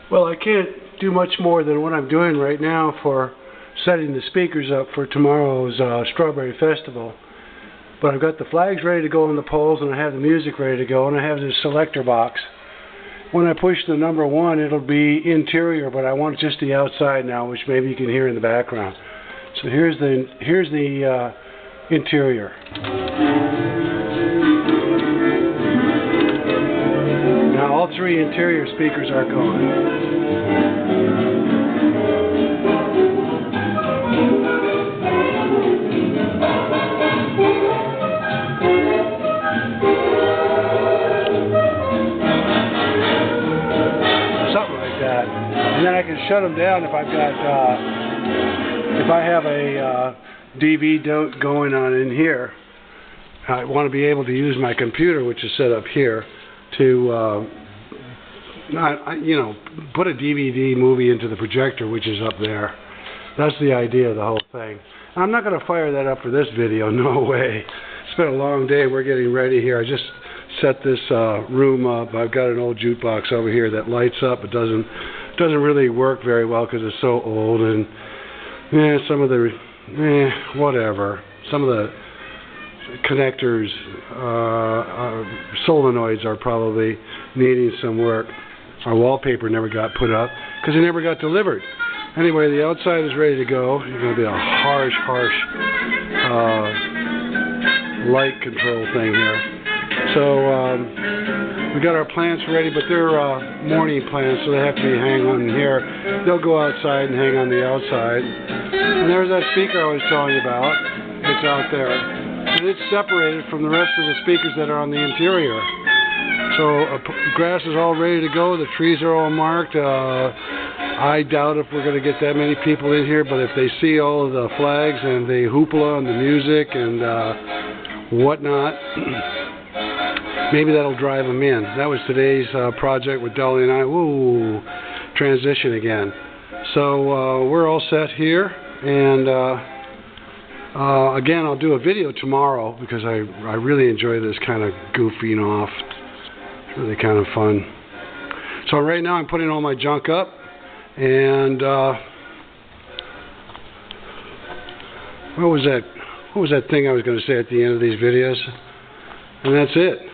Well, I can't do much more than what I'm doing right now for setting the speakers up for tomorrow's Strawberry Festival. But I've got the flags ready to go on the poles, and I have the music ready to go, and I have this selector box. When I push the number 1, it'll be interior, but I want just the outside now, which maybe you can hear in the background. So here's the interior. Now all 3 interior speakers are gone. And then I can shut them down if I've got, if I have a DV going on in here. I want to be able to use my computer, which is set up here, to, put a DVD movie into the projector, which is up there. That's the idea of the whole thing. I'm not going to fire that up for this video, no way. It's been a long day. We're getting ready here. I just set this room up. I've got an old jukebox over here that lights up. It doesn't really work very well because it's so old, and some of the whatever. Some of the connectors, solenoids are probably needing some work. Our wallpaper never got put up because it never got delivered. Anyway, the outside is ready to go. It's going to be a harsh light control thing here. So we got our plants ready, but they're morning plants, so they have to be hang on here. They'll go outside and hang on the outside. And there's that speaker I was telling you about. It's out there. And it's separated from the rest of the speakers that are on the interior. So the grass is all ready to go. The trees are all marked. I doubt if we're going to get that many people in here, but if they see all of the flags and the hoopla and the music and whatnot, maybe that'll drive them in. That was today's project with Dolly and I. Woo, transition again. So we're all set here, and again, I'll do a video tomorrow because I really enjoy this kind of goofing off. It's really kind of fun. So right now I'm putting all my junk up, and what was that thing I was going to say at the end of these videos? And that's it.